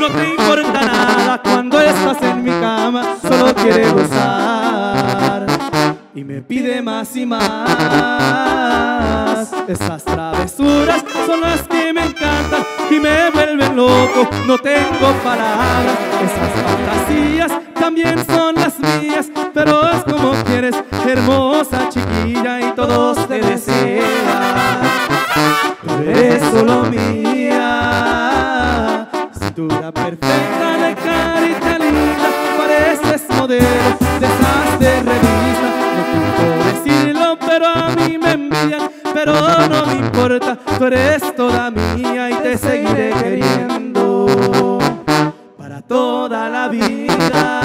no te importa nada cuando estás en mi cama, solo quiere gozar y me pide más y más. Esas travesuras son las que me encantan y me vuelven loco, no tengo palabras. Esas fantasías también son las mías, pero es como quieres, hermosa chiquilla, y todos te desean. Tú eres solo mía, cintura perfecta de carita linda, pareces modelo de esas de revista. No puedo decirlo, pero a mí me envidian, pero no me importa, tú eres toda mía y te seguiré queriendo para toda la vida.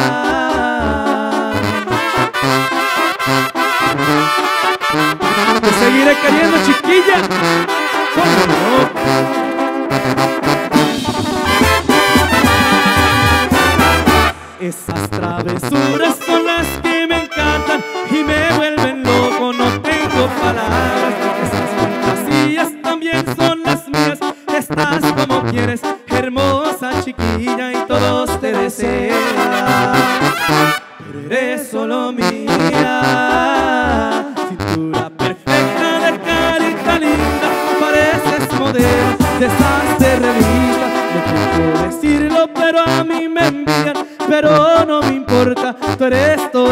Te seguiré queriendo, chiquilla. ¿Cómo no? Esas travesuras son las que me encantan y me vuelven loco, no tengo palabras. Esas fantasías también son las mías. Estás como quieres, hermosa chiquilla, y todos te desean. Pero eres solo mía, cintura perfecta de carita linda, pareces modelo de esas de revista. No puedo decirlo, pero a mí me envían, pero no me importa, tú eres todo